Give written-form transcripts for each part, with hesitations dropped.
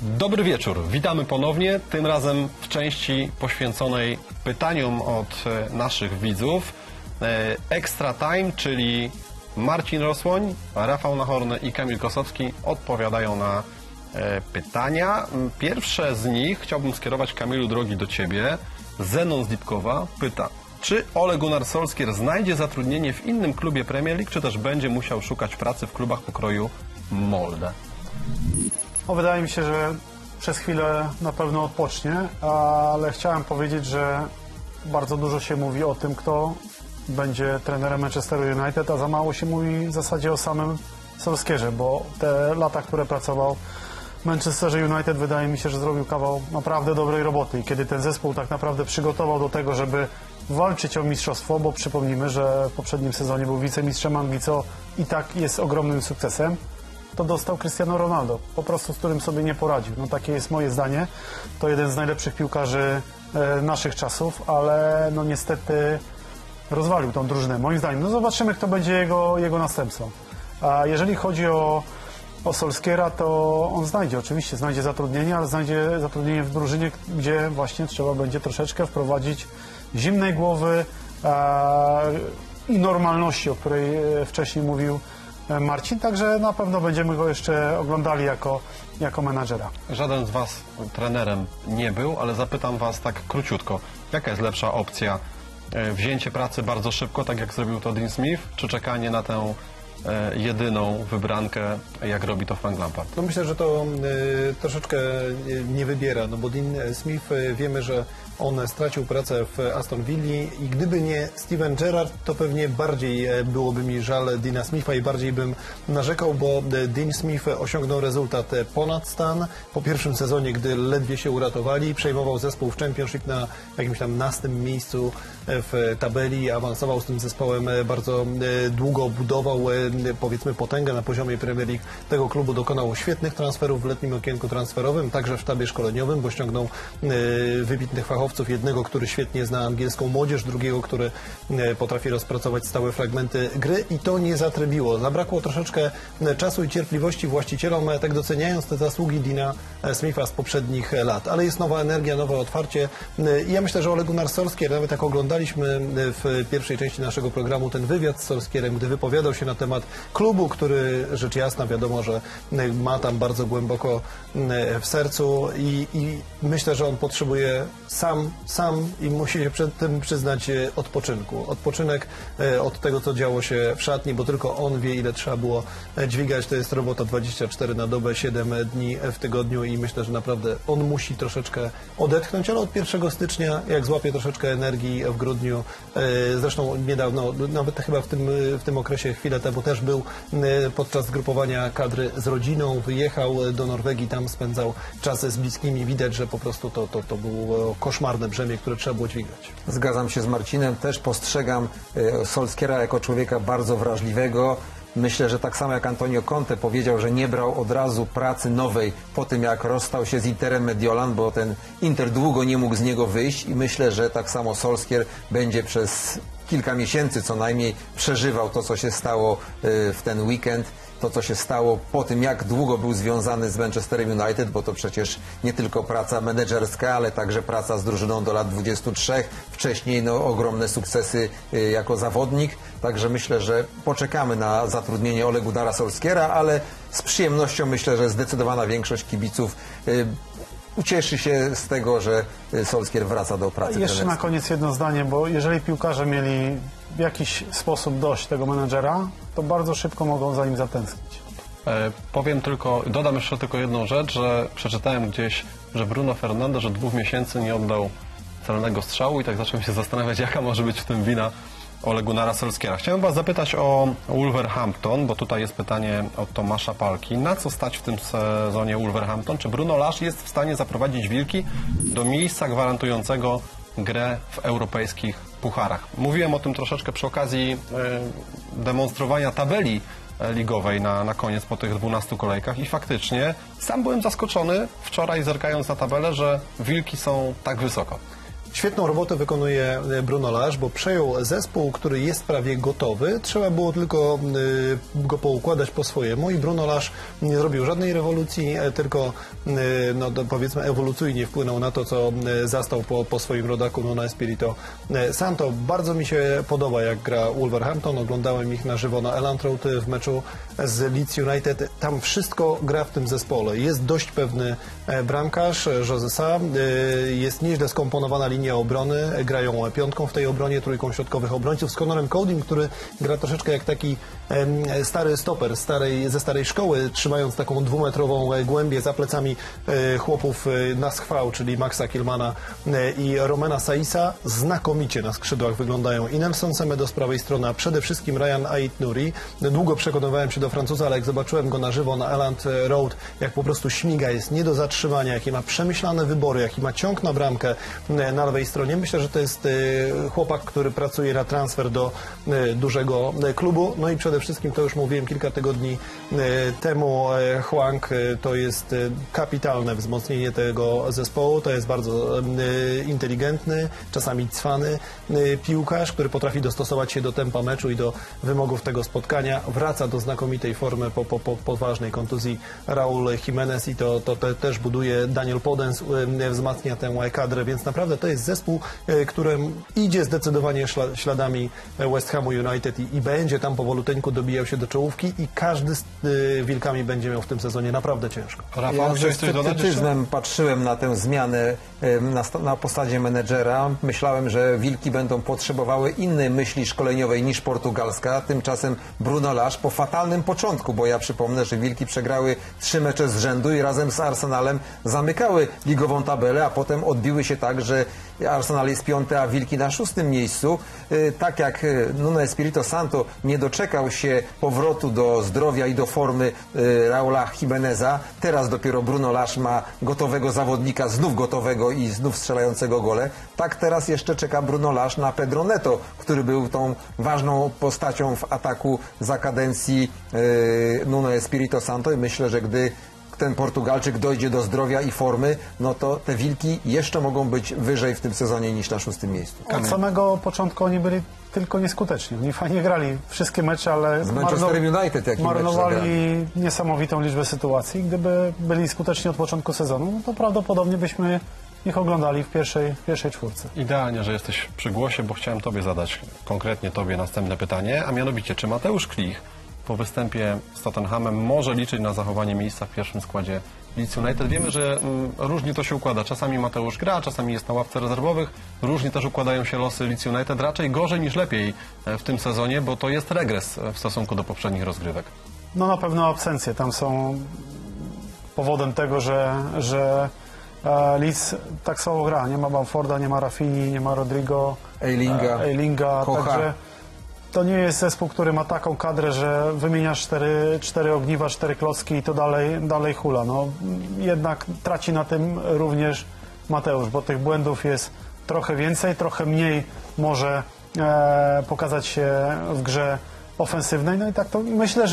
Dobry wieczór, witamy ponownie, tym razem w części poświęconej pytaniom od naszych widzów. Extra Time, czyli Marcin Rosłoń, Rafał Nachorny i Kamil Kosowski odpowiadają na pytania. Pierwsze z nich chciałbym skierować, Kamilu, drogi, do Ciebie. Zenon z Lipkowa pyta, czy Ole Gunnar Solskjaer znajdzie zatrudnienie w innym klubie Premier League, czy też będzie musiał szukać pracy w klubach pokroju Molde? Wydaje mi się, że przez chwilę na pewno odpocznie, ale chciałem powiedzieć, że bardzo dużo się mówi o tym, kto będzie trenerem Manchesteru United, a za mało się mówi w zasadzie o samym Solskjaerze, bo te lata, które pracował w Manchesterze United, wydaje mi się, że zrobił kawał naprawdę dobrej roboty i kiedy ten zespół tak naprawdę przygotował do tego, żeby walczyć o mistrzostwo, bo przypomnijmy, że w poprzednim sezonie był wicemistrzem Anglii, co i tak jest ogromnym sukcesem, to dostał Cristiano Ronaldo, po prostu z którym sobie nie poradził. No takie jest moje zdanie. To jeden z najlepszych piłkarzy naszych czasów, ale no niestety rozwalił tą drużynę, moim zdaniem. No zobaczymy, kto będzie jego następcą. A jeżeli chodzi o Solskjaera, to on oczywiście znajdzie zatrudnienie, ale znajdzie zatrudnienie w drużynie, gdzie właśnie trzeba będzie troszeczkę wprowadzić zimnej głowy i normalności, o której wcześniej mówił Marcin, także na pewno będziemy go jeszcze oglądali jako menadżera. Żaden z Was trenerem nie był, ale zapytam Was tak króciutko, jaka jest lepsza opcja? Wzięcie pracy bardzo szybko, tak jak zrobił to Dean Smith, czy czekanie na tę jedyną wybrankę, jak robi to Frank Lampard? No myślę, że to troszeczkę nie wybiera, no bo Dean Smith, wiemy, że on stracił pracę w Aston Villa i gdyby nie Steven Gerrard, to pewnie bardziej byłoby mi żal Deana Smitha i bardziej bym narzekał, bo Dean Smith osiągnął rezultat ponad stan. Po pierwszym sezonie, gdy ledwie się uratowali, przejmował zespół w Championship na jakimś tam następnym miejscu w tabeli, awansował z tym zespołem bardzo długo, budował powiedzmy potęgę na poziomie Premier League tego klubu, dokonał świetnych transferów w letnim okienku transferowym, także w sztabie szkoleniowym, bo ściągnął wybitnych fachowców, jednego, który świetnie zna angielską młodzież, drugiego, który potrafi rozpracować stałe fragmenty gry i to nie zatrybiło. Zabrakło troszeczkę czasu i cierpliwości właścicielom, tak doceniając te zasługi Deana Smitha z poprzednich lat, ale jest nowa energia, nowe otwarcie i ja myślę, że Ole Gunnar Solskjaer, nawet jak oglądaliśmy w pierwszej części naszego programu ten wywiad z Solskjaerem, gdy wypowiadał się na temat klubu, który rzecz jasna wiadomo, że ma tam bardzo głęboko w sercu i myślę, że on potrzebuje sam i musi się przed tym przyznać odpoczynku. Odpoczynek od tego, co działo się w szatni, bo tylko on wie, ile trzeba było dźwigać. To jest robota 24 na dobę, 7 dni w tygodniu i myślę, że naprawdę on musi troszeczkę odetchnąć, ale od 1 stycznia, jak złapie troszeczkę energii w grudniu, zresztą niedawno, nawet chyba w tym okresie chwilę temu też był podczas zgrupowania kadry z rodziną, wyjechał do Norwegii, tam spędzał czas z bliskimi. Widać, że po prostu to było koszmarne brzemię, które trzeba było dźwigać. Zgadzam się z Marcinem, też postrzegam Solskjaera jako człowieka bardzo wrażliwego. Myślę, że tak samo jak Antonio Conte powiedział, że nie brał od razu pracy nowej po tym, jak rozstał się z Interem Mediolan, bo ten Inter długo nie mógł z niego wyjść i myślę, że tak samo Solskjaer będzie przez kilka miesięcy co najmniej przeżywał to, co się stało w ten weekend, to, co się stało po tym, jak długo był związany z Manchesterem United, bo to przecież nie tylko praca menedżerska, ale także praca z drużyną do lat 23, wcześniej ogromne sukcesy jako zawodnik, także myślę, że poczekamy na zatrudnienie Ole Gunnara Solskjaera, ale z przyjemnością myślę, że zdecydowana większość kibiców ucieszy się z tego, że Solskjaer wraca do pracy. Jeszcze na koniec jedno zdanie, bo jeżeli piłkarze mieli w jakiś sposób dość tego menedżera, to bardzo szybko mogą za nim zatęsknić. Dodam jeszcze tylko jedną rzecz, że przeczytałem gdzieś, że Bruno Fernandes, że 2 miesięcy nie oddał celnego strzału i tak zacząłem się zastanawiać, jaka może być w tym wina Ole Gunnara Solskjaera. Chciałem Was zapytać o Wolverhampton, bo tutaj jest pytanie od Tomasza Palki. Na co stać w tym sezonie Wolverhampton? Czy Bruno Lage jest w stanie zaprowadzić Wilki do miejsca gwarantującego grę w europejskich pucharach? Mówiłem o tym troszeczkę przy okazji demonstrowania tabeli ligowej na koniec po tych 12 kolejkach i faktycznie sam byłem zaskoczony wczoraj, zerkając na tabelę, że Wilki są tak wysoko. Świetną robotę wykonuje Bruno Lage, bo przejął zespół, który jest prawie gotowy. Trzeba było tylko go poukładać po swojemu i Bruno Lage nie zrobił żadnej rewolucji, tylko powiedzmy ewolucyjnie wpłynął na to, co zastał po swoim rodaku Nuno Espirito Santo. Bardzo mi się podoba, jak gra Wolverhampton. Oglądałem ich na żywo na Elland Road w meczu z Leeds United. Tam wszystko gra w tym zespole. Jest dość pewny bramkarz José Sá, jest nieźle skomponowana linia obrony, grają piątką w tej obronie, trójką środkowych obrońców z Connorem Codym, który gra troszeczkę jak taki stary stoper ze starej szkoły, trzymając taką dwumetrową głębię za plecami chłopów na schwał, czyli Maxa Kilmana i Romena Saïsa. Znakomicie na skrzydłach wyglądają i Nelson Semedo z prawej strony, a przede wszystkim Ryan Ait-Nouri. Długo przekonywałem się do Francuza, ale jak zobaczyłem go na żywo na Elland Road, jak po prostu śmiga, jest nie do zatrzymania, jakie ma przemyślane wybory, jaki ma ciąg na bramkę na lewej stronie. Myślę, że to jest chłopak, który pracuje na transfer do dużego klubu. No i przede wszystkim, to już mówiłem kilka tygodni temu, Hwang to jest kapitalne wzmocnienie tego zespołu. To jest bardzo inteligentny, czasami cwany piłkarz, który potrafi dostosować się do tempa meczu i do wymogów tego spotkania. Wraca do znakomitej formy po poważnej kontuzji Raul Jimenez i to też buduje Daniel Podence, wzmacnia tę kadrę, więc naprawdę to jest zespół, który idzie zdecydowanie śladami West Hamu United i będzie tam powoluteńku dobijał się do czołówki i każdy z Wilkami będzie miał w tym sezonie naprawdę ciężko. Rafał, Ja ze chciałeś coś dodać jeszcze? sceptycyzmem patrzyłem na tę zmianę na posadzie menedżera. Myślałem, że Wilki będą potrzebowały innej myśli szkoleniowej niż portugalska. Tymczasem Bruno Lage po fatalnym początku, bo ja przypomnę, że Wilki przegrały 3 mecze z rzędu i razem z Arsenalem zamykały ligową tabelę, a potem odbiły się tak, że Arsenal jest 5, a Wilki na 6. miejscu. Tak jak Nuno Espirito Santo nie doczekał się powrotu do zdrowia i do formy Raula Jimeneza, teraz dopiero Bruno Lage ma gotowego zawodnika, znów gotowego i znów strzelającego gole. Tak teraz jeszcze czeka Bruno Lage na Pedro Neto, który był tą ważną postacią w ataku za kadencji Nuno Espirito Santo i myślę, że gdy ten Portugalczyk dojdzie do zdrowia i formy, no to te Wilki jeszcze mogą być wyżej w tym sezonie niż na 6. miejscu. Od samego początku oni byli tylko nieskuteczni. Oni fajnie grali wszystkie mecze, ale Z Manchesterem United jaki mecz marnowali niesamowitą liczbę sytuacji. Gdyby byli skuteczni od początku sezonu, no to prawdopodobnie byśmy ich oglądali w pierwszej czwórce. Idealnie, że jesteś przy głosie, bo chciałem Tobie zadać, konkretnie Tobie, następne pytanie, a mianowicie, czy Mateusz Klich po występie z Tottenhamem może liczyć na zachowanie miejsca w pierwszym składzie Leeds United? Wiemy, że różnie to się układa. Czasami Mateusz gra, czasami jest na ławce rezerwowych. Różnie też układają się losy Leeds United. Raczej gorzej niż lepiej w tym sezonie, bo to jest regres w stosunku do poprzednich rozgrywek. No na pewno absencje tam są powodem tego, że Leeds tak słabo gra. Nie ma Bamforda, nie ma Rafini, nie ma Rodrigo, Eilinga, Kocha. także to nie jest zespół, który ma taką kadrę, że wymieniasz 4 ogniwa, 4 klocki i to dalej hula. No, jednak traci na tym również Mateusz, bo tych błędów jest trochę więcej, trochę mniej może pokazać się w grze ofensywnej. No i tak to myślę,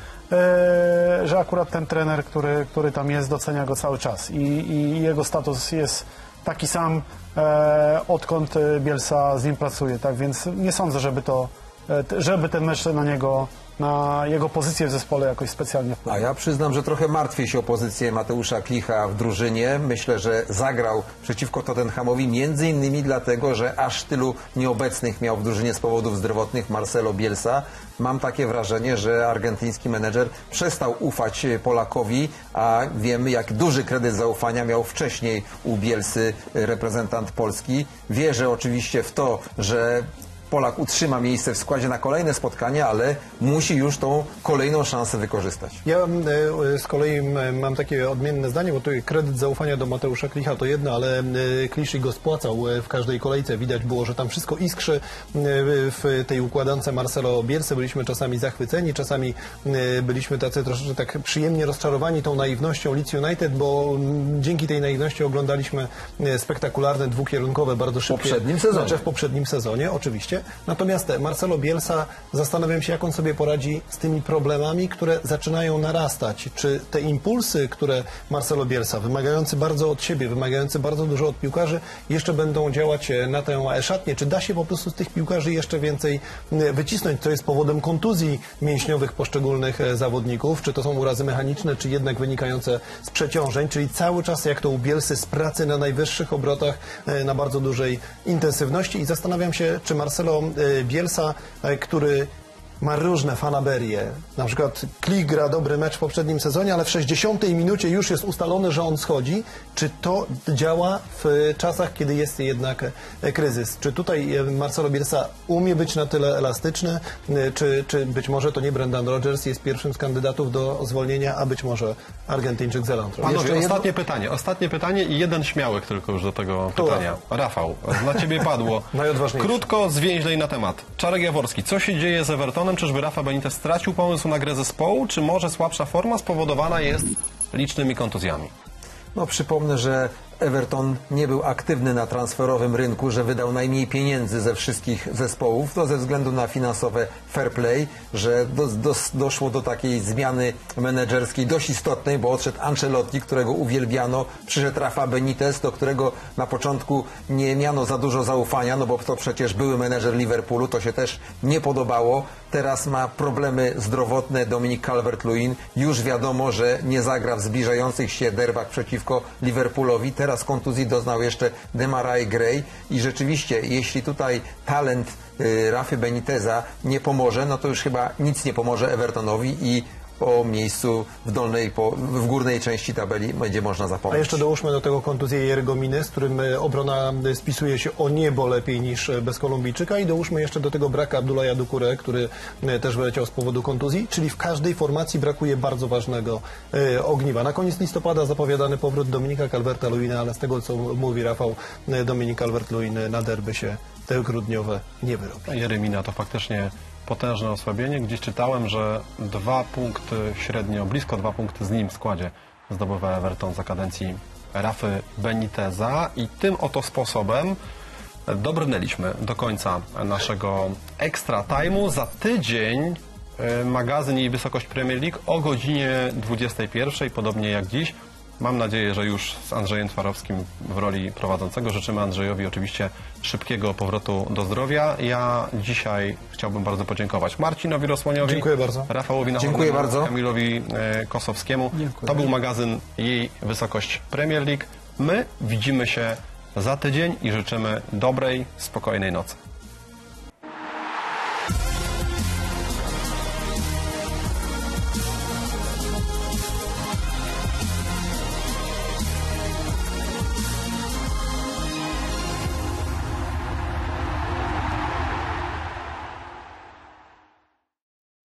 że akurat ten trener, który tam jest, docenia go cały czas i jego status jest taki sam, odkąd Bielsa z nim pracuje. Tak więc nie sądzę, żeby ten mecz na jego pozycję w zespole jakoś specjalnie A wpłynął. ja przyznam, że trochę martwię się o pozycję Mateusza Klicha w drużynie. Myślę, że zagrał przeciwko Tottenhamowi między innymi dlatego, że aż tylu nieobecnych miał w drużynie z powodów zdrowotnych Marcelo Bielsa. Mam takie wrażenie, że argentyński menedżer przestał ufać Polakowi, a wiemy, jak duży kredyt zaufania miał wcześniej u Bielsy reprezentant Polski. Wierzę oczywiście w to, że Polak utrzyma miejsce w składzie na kolejne spotkania, ale musi już tą kolejną szansę wykorzystać. Ja z kolei mam takie odmienne zdanie, bo tu kredyt zaufania do Mateusza Klicha to jedno, ale Klisz go spłacał w każdej kolejce. Widać było, że tam wszystko iskrzy w tej układance Marcelo Bielsy. Byliśmy czasami zachwyceni, czasami byliśmy tacy troszeczkę tak przyjemnie rozczarowani tą naiwnością Leeds United, bo dzięki tej naiwności oglądaliśmy spektakularne, dwukierunkowe, bardzo szybkie poprzednim sezonie. mecze w poprzednim sezonie, oczywiście. momencie. Natomiast Marcelo Bielsa, zastanawiam się, jak on sobie poradzi z tymi problemami, które zaczynają narastać. Czy te impulsy, które Marcelo Bielsa, wymagający bardzo od siebie, wymagający bardzo dużo od piłkarzy, jeszcze będą działać na tę szatnię? Czy da się po prostu z tych piłkarzy jeszcze więcej wycisnąć, co jest powodem kontuzji mięśniowych poszczególnych zawodników? Czy to są urazy mechaniczne, czy jednak wynikające z przeciążeń? Czyli cały czas, jak to u Bielsy, z pracy na najwyższych obrotach, na bardzo dużej intensywności. I zastanawiam się, czy Marcelo Bielsa, który ma różne fanaberie. Na przykład Klich gra dobry mecz w poprzednim sezonie, ale w 60 minucie już jest ustalone, że on schodzi. Czy to działa w czasach, kiedy jest jednak kryzys? Czy tutaj Marcelo Bielsa umie być na tyle elastyczny? Czy być może to nie Brendan Rodgers jest pierwszym z kandydatów do zwolnienia, a być może Argentyńczyk Zelandro? Panowie, ostatnie pytanie i jeden śmiałek tylko już do tego pytania. Rafał, dla ciebie padło. Najodważniejszy. Krótko, zwięźlej na temat. Czarek Jaworski, co się dzieje z Evertonem? Czyżby Rafa Benitez stracił pomysł na grę zespołu, czy może słabsza forma spowodowana jest licznymi kontuzjami? No przypomnę, że Everton nie był aktywny na transferowym rynku, że wydał najmniej pieniędzy ze wszystkich zespołów. To ze względu na finansowe fair play, że doszło do takiej zmiany menedżerskiej dość istotnej, bo odszedł Ancelotti, którego uwielbiano, przyszedł Rafa Benitez, do którego na początku nie miano za dużo zaufania, no bo to przecież były menedżer Liverpoolu, to się też nie podobało. Teraz ma problemy zdrowotne Dominic Calvert-Lewin. Już wiadomo, że nie zagra w zbliżających się derbach przeciwko Liverpoolowi. Teraz kontuzji doznał jeszcze Demarai Gray i rzeczywiście, jeśli tutaj talent Rafy Beniteza nie pomoże, no to już chyba nic nie pomoże Evertonowi i o miejscu w górnej części tabeli będzie można zapomnieć. A jeszcze dołóżmy do tego kontuzję Jerego Miny, z którym obrona spisuje się o niebo lepiej niż bez Kolumbijczyka, i dołóżmy jeszcze do tego brak Abdullaha Doucouré, który też wyleciał z powodu kontuzji, czyli w każdej formacji brakuje bardzo ważnego ogniwa. Na koniec listopada zapowiadany powrót Dominika Calverta-Lewina, ale z tego, co mówi Rafał, Dominik Calvert-Lewin na derby się te grudniowe nie wyrobi. Jery Mina to faktycznie potężne osłabienie. Gdzieś czytałem, że 2 punkty średnio, blisko 2 punkty z nim w składzie zdobywa Everton za kadencji Rafy Beniteza i tym oto sposobem dobrnęliśmy do końca naszego extra time'u. Za tydzień magazyn i wysokość Premier League o godzinie 21, podobnie jak dziś. Mam nadzieję, że już z Andrzejem Twarowskim w roli prowadzącego. Życzymy Andrzejowi oczywiście szybkiego powrotu do zdrowia. Ja dzisiaj chciałbym bardzo podziękować Marcinowi Rosłoniowi, Dziękuję bardzo. Rafałowi Dziękuję Nachornemu, bardzo. Kamilowi Kosowskiemu. Dziękuję. To był magazyn Jej Wysokość Premier League. My widzimy się za tydzień i życzymy dobrej, spokojnej nocy.